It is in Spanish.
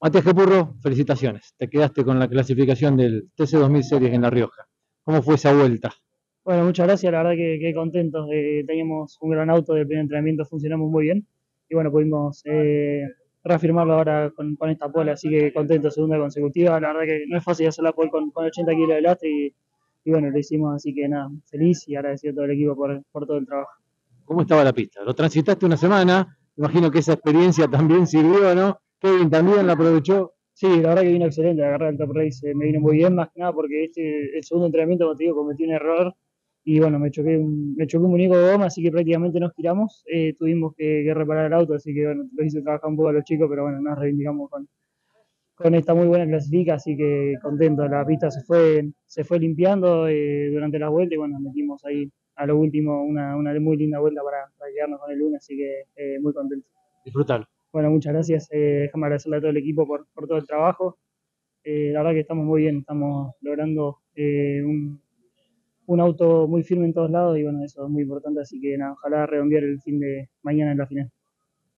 Matías Capurro, felicitaciones. Te quedaste con la clasificación del TC2000 Series en La Rioja. ¿Cómo fue esa vuelta? Bueno, muchas gracias, la verdad que contentos. Teníamos un gran auto de primer entrenamiento, funcionamos muy bien y bueno, pudimos reafirmarlo ahora con esta pole, así que contento, segunda consecutiva. La verdad que no es fácil hacer la pole con 80 kilos de lastre y bueno, lo hicimos, así que nada, feliz y agradecido a todo el equipo por todo el trabajo. ¿Cómo estaba la pista? Lo transitaste una semana, imagino que esa experiencia también sirvió, ¿no? Kevin también la aprovechó. Sí, la verdad que vino excelente, agarrar el top race, me vino muy bien, más que nada porque el segundo entrenamiento, como te digo, cometí un error y bueno, me choqué un muñeco de goma, así que prácticamente nos tiramos, tuvimos que reparar el auto, así que bueno, lo hice trabajar un poco a los chicos, pero bueno, nos reivindicamos con esta muy buena clasifica, así que contento, la pista se fue limpiando durante la vuelta y bueno, metimos ahí a lo último una muy linda vuelta para quedarnos con el lunes, así que muy contento. Disfrútalo. Bueno, muchas gracias, déjame agradecerle a todo el equipo por todo el trabajo. La verdad que estamos muy bien, estamos logrando un auto muy firme en todos lados y bueno, eso es muy importante, así que nada, ojalá redondear el fin de mañana en la final.